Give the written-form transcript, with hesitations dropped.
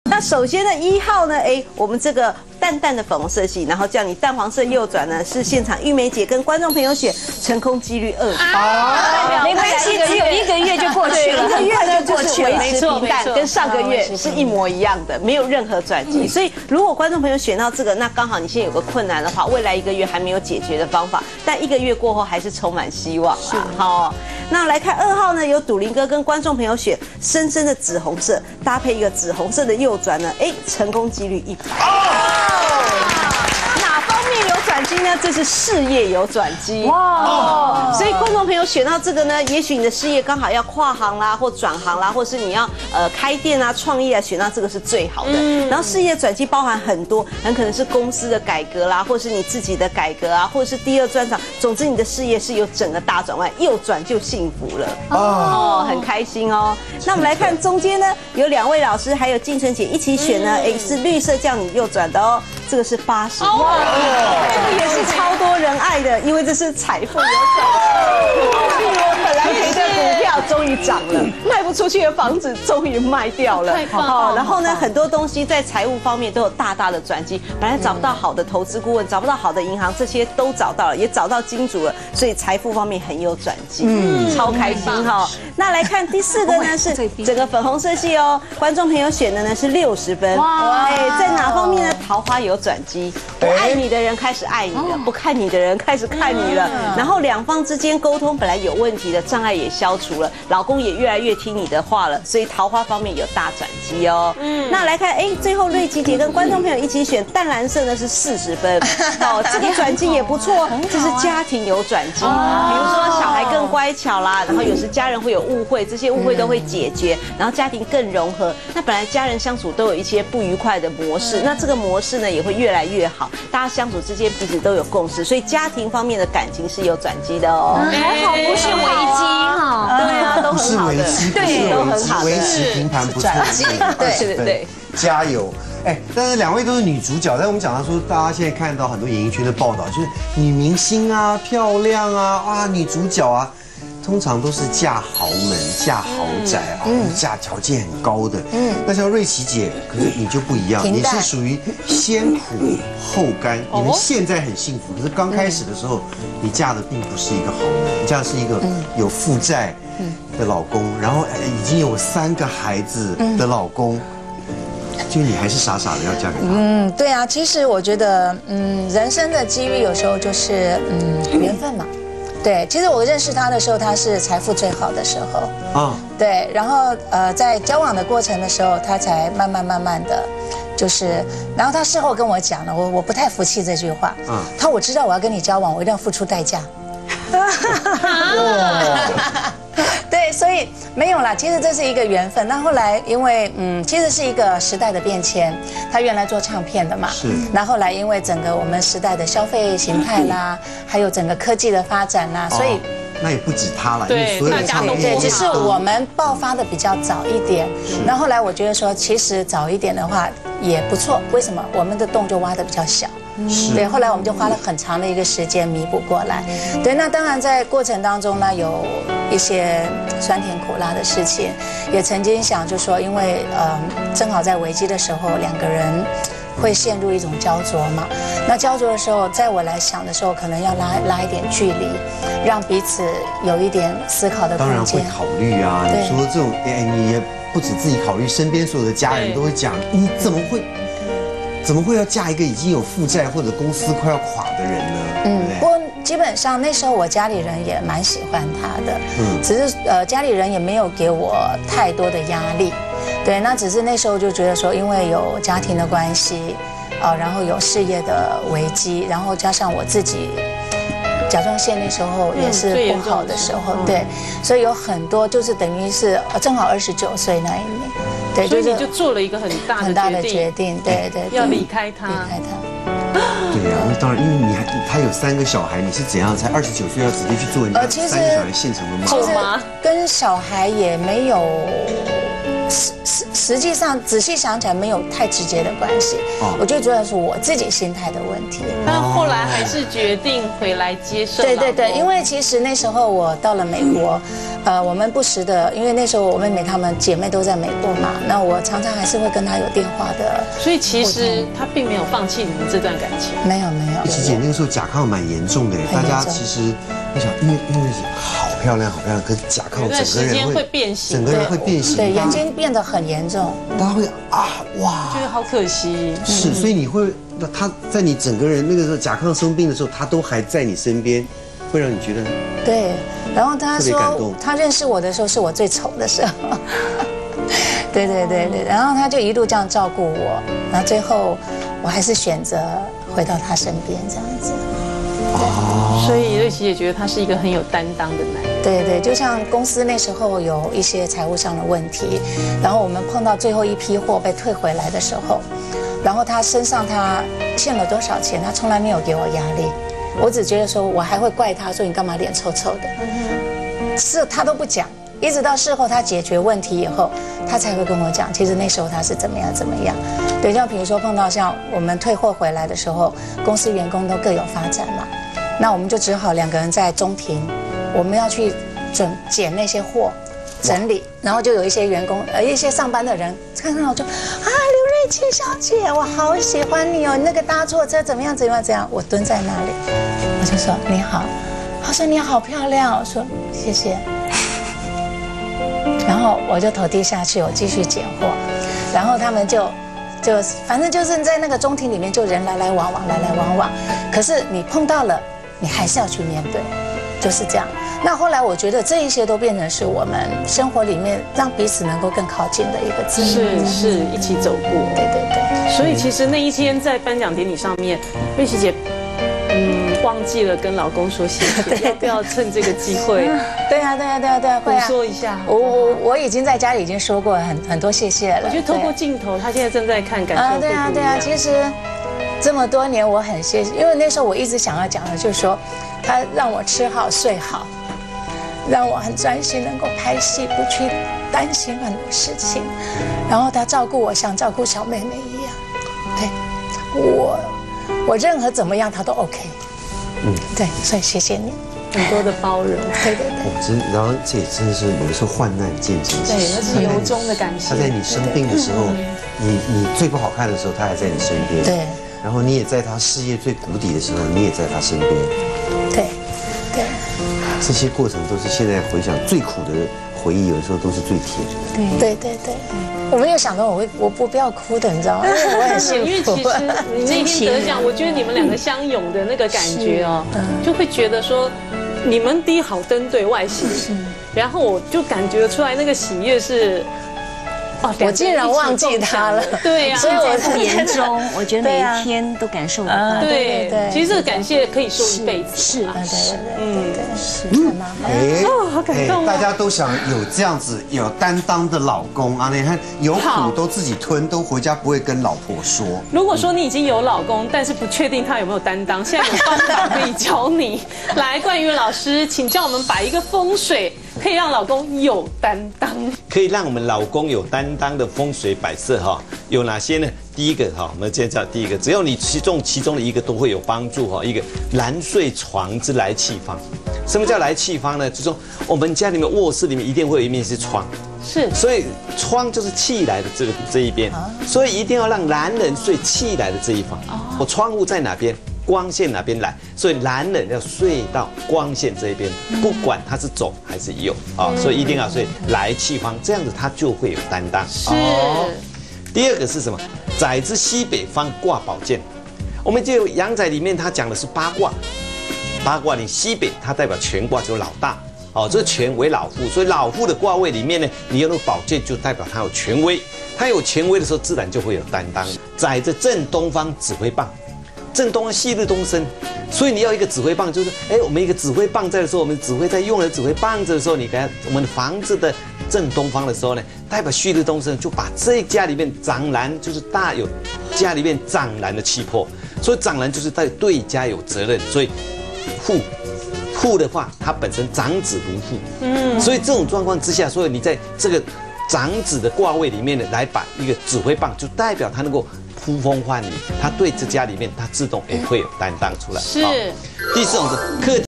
那首先呢，1号呢，我们这个淡淡的粉红色系，然后叫你淡黄色右转呢，是现场玉梅姐跟观众朋友选，成功几率2%。 没关系，只有1个月就过去了， 1个月呢就是维持没平淡， 错跟上个月是一模一样的，没有任何转机。所以如果观众朋友选到这个，那刚好你现在有个困难的话，未来1个月还没有解决的方法，但1个月过后还是充满希望啦。好，那来看2号呢，有笃林哥跟观众朋友选深深的紫红色，搭配一个紫红色的右转呢，成功几率100%。哪方面有转机呢？这是事业有转机哇！所以观众朋友选到这个呢，也许你的事业刚好要跨行啦，或转行啦，或是你要开店啊、创业啊，选到这个是最好的。然后事业转机包含很多，很可能是公司的改革啦，或是你自己的改革啊，或者是第2专场。总之，你的事业是有整个大转弯，右转就幸福了哦，很开心哦。那我们来看中间呢，有2位老师还有静纯姐一起选呢，是绿色叫你右转的哦，这个是80万，这个也是超多人爱的，因为这是财富有转。本来赔的股票终于涨了，卖不出去的房子终于卖掉了，好，然后呢，很多东西在财务方面都有大大的转机，本来找不到好的投资顾问，找不到好的银行，这些都找到了，也找到金主了，所以财富方面很有转机，超开心哈。那来看第4个呢，是整个粉红色系哦，观众朋友选的呢是60分，在哪方面呢？桃花有转机，不爱你的人开始爱你了，不看你的人开始看你了，然后2方之间沟通本来有问题的障碍也消除了，老公也越来越听你的话了，所以桃花方面有大转机哦。那来看，最后瑞琪姐跟观众朋友一起选淡蓝色呢是40分，这个转机也不错，这是家庭有转机，比如说小孩更乖巧啦，然后有时家人会有误会，这些误会都会解决，然后家庭更融合。那本来家人相处都有一些不愉快的模式，那这个模式呢也会越来越好，大家相处之间彼此都有共识，所以家庭方面的感情是有转机的哦。 还好不是危机哈， 对啊，都很好的， 对，都很好，维持平盘不错， 对， 加油！但是2位都是女主角，但我们讲到说，大家现在看到很多演艺圈的报道，就是女明星啊、漂亮啊、女主角啊，通常都是嫁豪门、嫁豪宅啊，嫁条件很高的。那像瑞琪姐，可是你就不一样，你是属于先苦后甘。你们现在很幸福，可是刚开始的时候，你嫁的并不是一个豪门，你嫁的是一个有负债的老公，然后已经有3个孩子的老公。就你还是傻傻的要嫁给他？ 对啊，其实我觉得，人生的机遇有时候就是缘分嘛。对，其实我认识他的时候，他是财富最好的时候对，然后在交往的过程的时候，他才慢慢的，就是，然后他事后跟我讲了，我不太服气这句话。他说我知道我要跟你交往，我一定要付出代价。对，所以没有啦。其实这是一个缘分。那后来因为其实是一个时代的变迁。他原来做唱片的嘛，是。那后来因为整个我们时代的消费形态啦，还有整个科技的发展啦，所以那也不止他了，对，所有的唱片对，只是我们爆发的比较早一点。那后来我觉得说，其实早一点的话也不错。为什么？我们的洞就挖的比较小。对，后来我们就花了很长的一个时间弥补过来。对，那当然在过程当中呢，有一些酸甜苦辣的事情，也曾经想就说，因为正好在危机的时候，2个人会陷入一种焦灼嘛。那焦灼的时候，在我来想的时候，可能要拉一点距离，让彼此有一点思考的空间。 当然会考虑啊，你说这种你也不止自己考虑，身边所有的家人都会讲，你怎么会要嫁一个已经有负债或者公司快要垮的人呢？ 不过基本上那时候我家里人也蛮喜欢他的，只是家里人也没有给我太多的压力，对，那只是那时候就觉得说，因为有家庭的关系，然后有事业的危机，然后加上我自己甲状腺那时候也是不好的时候，对，所以有很多就是等于是正好29岁那一年。对， 所以你就做了一个很大的决定， 对， 要离开他。 对呀，那当然，因为他有3个小孩，你是怎样才29岁要直接去做人家3个小孩现成的妈妈？ 其实跟小孩也没有实际上仔细想起来没有太直接的关系，我觉得主要是我自己心态的问题。 但后来还是决定回来接受。 对对对，因为其实那时候我到了美国，我们不时的，因为那时候我妹妹她们姐妹都在美国嘛，那我常常还是会跟她有电话的。 所以其实她并没有放弃你们这段感情。 没有没有。 琪姐那个时候甲亢蛮严重的，大家其实我想，因为好漂亮好漂亮，可是甲亢整个人会变形， 整个人会变形， 对，眼睛变得很严重， 大家会哇， 觉得好可惜。 是，所以你会，他在你整个人那个时候甲亢生病的时候，他都还在你身边，会让你觉得对。然后他说，他认识我的时候是我最丑的时候，对对对对。然后他就一路这样照顾我，然后最后我还是选择回到他身边这样子。 所以瑞琪也觉得他是一个很有担当的男人。 对对，就像公司那时候有一些财务上的问题，然后我们碰到最后一批货被退回来的时候，然后他身上他欠了多少钱，他从来没有给我压力，我只觉得说我还会怪他说你干嘛脸臭臭的，是他都不讲，一直到事后他解决问题以后，他才会跟我讲，其实那时候他是怎么样怎么样。对，像比如说碰到像我们退货回来的时候，公司员工都各有发展嘛。那我们就只好2个人在中庭，我们要去捡那些货，整理，然后就有一些员工，一些上班的人看到我就刘瑞琪小姐，我好喜欢你哦，那个搭错车怎么样怎么样怎样，我蹲在那里，我就说你好，他说你好漂亮，我说谢谢，然后我就头低下去，我继续捡货，然后他们就反正就是在那个中庭里面就人来来往往，来来往往，可是你碰到了。你还是要去面对，就是这样。那后来我觉得这一些都变成是我们生活里面让彼此能够更靠近的一个字。 是一起走过。 对对对。 所以其实那一天在颁奖典礼上面，瑞琪姐忘记了跟老公说谢谢，要不要趁这个机会？ 对啊，会啊， 说一下。 我已经在家里已经说过很多谢谢了。 我觉得透过镜头，他现在正在看，感受对啊，其实。这么多年我很谢谢，因为那时候我一直想要讲的就是说，他让我吃好睡好，让我很专心能够拍戏，不去担心很多事情，然后他照顾我像照顾小妹妹一样，对我任何怎么样他都 OK，对，所以谢谢你。 很多的包容， 对。 然后这也真的是有的时候患难见真情， 对，那是由衷的感谢。 他在你生病的时候，你最不好看的时候，他还在你身边， 对。 然后你也在他事业最谷底的时候，你也在他身边， 对。 这些过程都是现在回想最苦的回忆，有的时候都是最甜的。 对。我没有想到我不要哭的，你知道吗？因为我很幸福。 因为其实你那天得奖，我觉得你们2个相拥的那个感觉哦，就会觉得说你们第一好登对外形，然后我就感觉出来那个喜悦是。 我竟然忘记他了， 对呀， 所以我不言中，我觉得每一天都感受到他。 对，其实这个感谢可以说一辈子。 是， 对， 好感动。 大家都想有这样子有担当的老公啊！你看有苦都自己吞，都回家不会跟老婆说。 如果说你已经有老公，但是不确定他有没有担当，现在有方法可以教你。来，冠瑜老师，请教我们摆一个风水，可以让老公有担当， 可以让我们老公有担当的风水摆设哈，有哪些呢？第一个哈，我们介绍第一个，只要你其中的一个都会有帮助哈。一个蓝睡床之来气方。什么叫来气方呢？就是说我们家里面卧室里面一定会有一面是窗，所以窗就是气来的这一边，所以一定要让男人睡气来的这一方。我窗户在哪边？光线哪边来，所以男人要睡到光线这一边，不管他是左还是右啊，所以一定要睡来气方，这样子他就会有担当。 是。 第二个是什么？宅之西北方挂宝剑。我们就阳宅里面，它讲的是八卦，八卦你西北它代表权卦，就是老大。这个权为老父，所以老父的卦位里面呢，你有那个宝剑就代表他有权威，他有权威的时候，自然就会有担当。宅着正东方指挥棒。正东夕日东升，所以你要一个指挥棒，就是我们一个指挥棒在的时候，我们指挥在用了指挥棒子的时候，你给我们的房子的正东方的时候呢，代表旭日东升，就把这家里面长男就是大有家里面长男的气魄，所以长男就是对家有责任，所以父的话，他本身长子如父，所以这种状况之下，所以你在这个长子的卦位里面呢，来把一个指挥棒，就代表他能够呼风唤雨，他对这家里面他自动也会有担当出来。 是。 第四种是克。